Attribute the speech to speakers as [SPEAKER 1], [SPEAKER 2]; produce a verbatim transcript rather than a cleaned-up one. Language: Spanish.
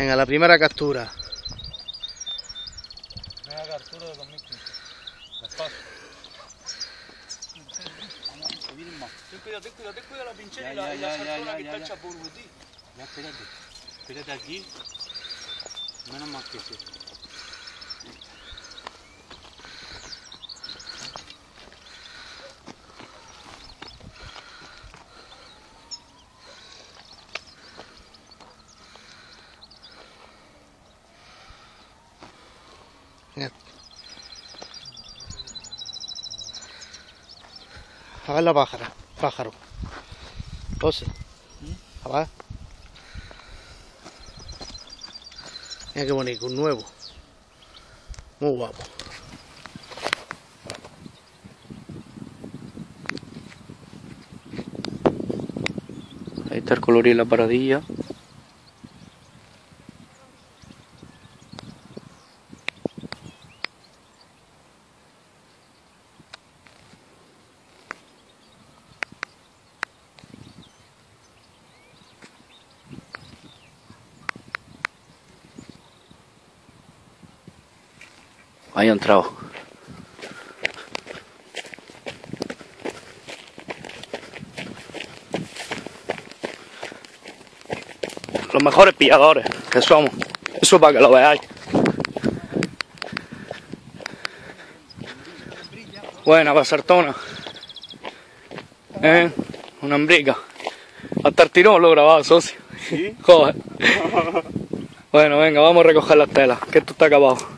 [SPEAKER 1] Venga, la primera captura.
[SPEAKER 2] Primera captura de dos mil quince. Despacio. Ten cuidado, ten cuidado, ten cuidado la pinchera y la,
[SPEAKER 3] Ya,
[SPEAKER 2] y
[SPEAKER 3] ya,
[SPEAKER 2] la
[SPEAKER 3] ya,
[SPEAKER 2] saltona
[SPEAKER 3] ya,
[SPEAKER 2] que
[SPEAKER 3] ya,
[SPEAKER 2] está
[SPEAKER 3] ya.
[SPEAKER 2] hecha por Guti.
[SPEAKER 3] Ya, espérate. Espérate aquí. Menos mal que sí.
[SPEAKER 1] Mira. A ver la pájara, pájaro. José. A ver. Mira qué bonito, un nuevo. Muy guapo.
[SPEAKER 3] Ahí está el colorín en la paradilla. Ahí ha entrado. Los mejores pilladores que somos. Eso para que lo veáis. Buena basartona. Eh, una hembrica. Hasta el tirón lo he grabado, socio.
[SPEAKER 2] ¿Sí?
[SPEAKER 3] Joder. Bueno, venga, vamos a recoger las telas, que esto está acabado.